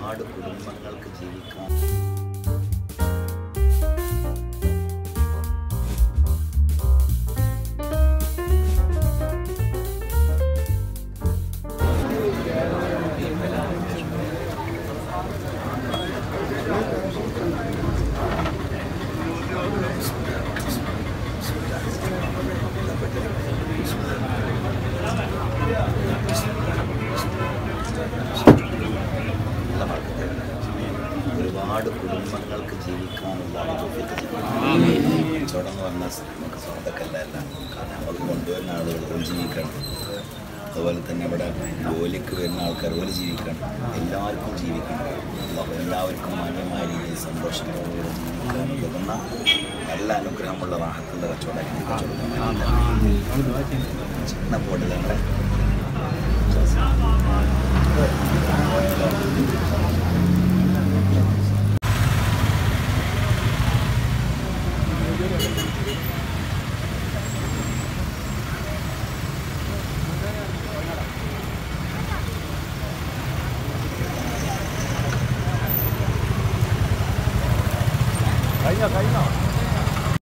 ഒരുപാട് കുടുംബങ്ങൾക്ക് ജീവിക്കാൻ ഒരുപാട് കുടുംബങ്ങൾക്ക് ജീവിക്കാനുള്ള കച്ചവടം എന്ന് പറഞ്ഞാൽ നമുക്ക് സ്വന്തക്കല്ല എല്ലാം. കാരണം നമ്മൾ കൊണ്ടുവരുന്ന ആളുകൾ ജീവിക്കണം, അതുപോലെ തന്നെ ഇവിടെ ജോലിക്ക് വരുന്ന ആൾക്കാർ പോലെ ജീവിക്കണം, എല്ലാവർക്കും ജീവിക്കണം. എല്ലാവർക്കും മാന്യമായ രീതിയിൽ സന്തോഷത്തോടുകൂടി ജീവിക്കാൻ ഉതകുന്ന നല്ല അനുഗ്രഹമുള്ള റാഹത്തുള്ള കച്ചവടം ചിന്ന ബോർഡിലാണ്. കഴിഞ്ഞോ